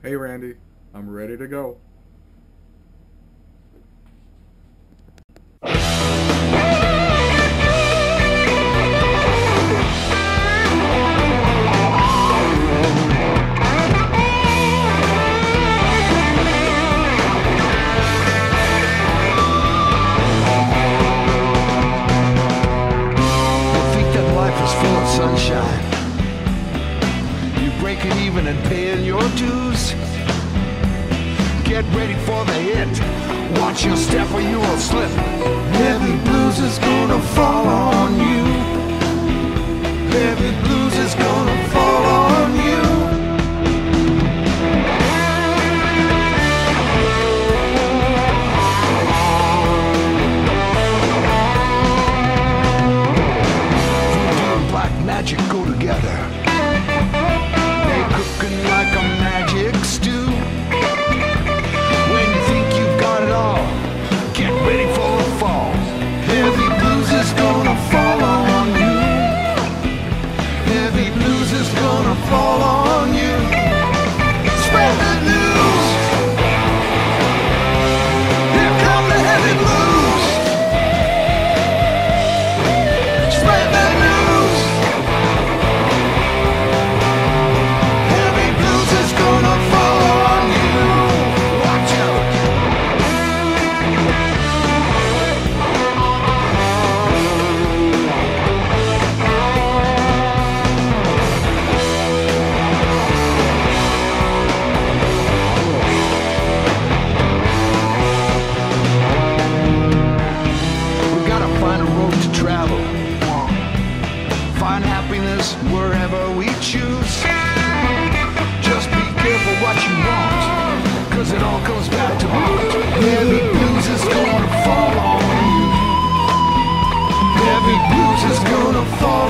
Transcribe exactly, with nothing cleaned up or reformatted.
Hey Randy, I'm ready to go. Sunshine. You breaking even and paying your dues. Get ready for the hit. Watch your step or you will slip. Heavy blues is gonna fall on you. Heavy blues is gonna fall on you. Magic go together. They're cooking like a magic stew. When you think you've got it all, get ready for the fall. Heavy blues is gonna fall on you. Heavy blues is gonna fall on you. Spread the news. Here come the heavy blues. Spread the news. Gonna fall on you. Watch out. We gotta find a road to travel. Find happiness wherever we choose. Just be careful what you want, cause it all comes back to heart. Heavy blues is gonna fall on you. Heavy blues is gonna fall